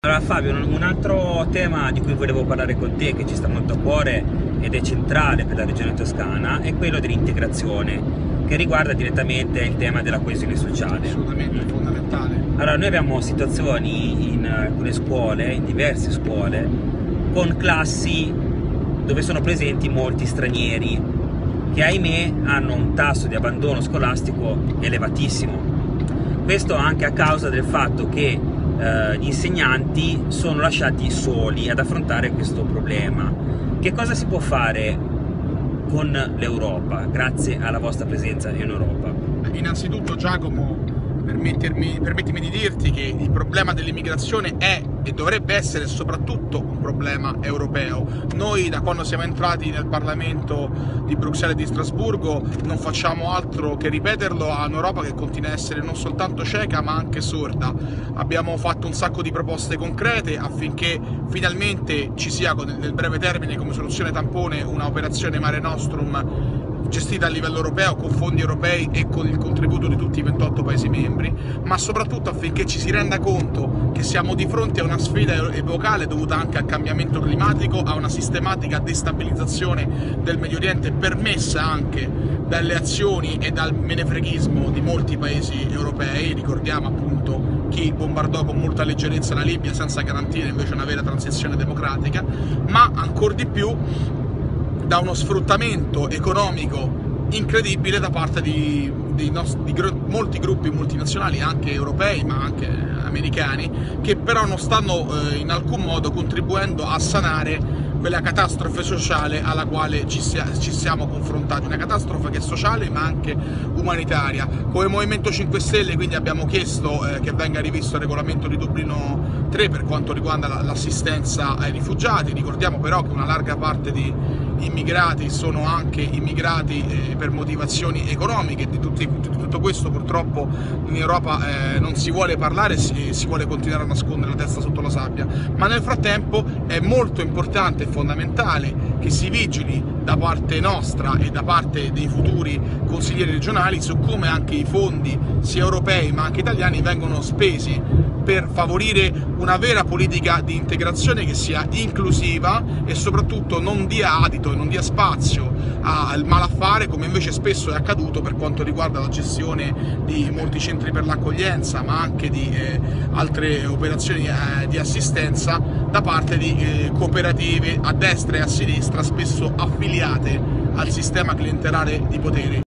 Allora Fabio, un altro tema di cui volevo parlare con te, che ci sta molto a cuore ed è centrale per la regione toscana, è quello dell'integrazione, che riguarda direttamente il tema della coesione sociale. Assolutamente fondamentale. Allora, noi abbiamo situazioni in alcune scuole, in diverse scuole, con classi dove sono presenti molti stranieri, che ahimè hanno un tasso di abbandono scolastico elevatissimo. Questo anche a causa del fatto che gli insegnanti sono lasciati soli ad affrontare questo problema. Che cosa si può fare con l'Europa, grazie alla vostra presenza in Europa? Innanzitutto, Giacomo, permettimi di dirti che il problema dell'immigrazione è e dovrebbe essere soprattutto un problema europeo. Noi, da quando siamo entrati nel Parlamento di Bruxelles e di Strasburgo, non facciamo altro che ripeterlo a un'Europa che continua a essere non soltanto cieca ma anche sorda. Abbiamo fatto un sacco di proposte concrete affinché finalmente ci sia nel breve termine come soluzione tampone una operazione Mare Nostrum gestita a livello europeo, con fondi europei e con il contributo di tutti i 28 Paesi membri, ma soprattutto affinché ci si renda conto che siamo di fronte a una sfida epocale dovuta anche al cambiamento climatico, a una sistematica destabilizzazione del Medio Oriente permessa anche dalle azioni e dal menefreghismo di molti Paesi europei. Ricordiamo appunto chi bombardò con molta leggerezza la Libia senza garantire invece una vera transizione democratica, ma ancor di più da uno sfruttamento economico incredibile da parte di molti gruppi multinazionali, anche europei ma anche americani, che però non stanno in alcun modo contribuendo a sanare quella catastrofe sociale alla quale ci siamo confrontati, una catastrofe che è sociale ma anche umanitaria. Come Movimento 5 Stelle quindi abbiamo chiesto che venga rivisto il regolamento di Dublino 3 per quanto riguarda l'assistenza ai rifugiati. Ricordiamo però che una larga parte di immigrati sono anche immigrati per motivazioni economiche. Di tutto questo purtroppo in Europa non si vuole parlare, si vuole continuare a nascondere la testa sotto la sabbia, ma nel frattempo è molto importante e fondamentale che si vigili da parte nostra e da parte dei futuri consiglieri regionali su come anche i fondi sia europei ma anche italiani vengono spesi per favorire una vera politica di integrazione che sia inclusiva e soprattutto non dia adito e non dia spazio al malaffare, come invece spesso è accaduto per quanto riguarda la gestione di molti centri per l'accoglienza ma anche di altre operazioni di assistenza da parte di cooperative a destra e a sinistra, spesso affiliate al sistema clientelare di potere.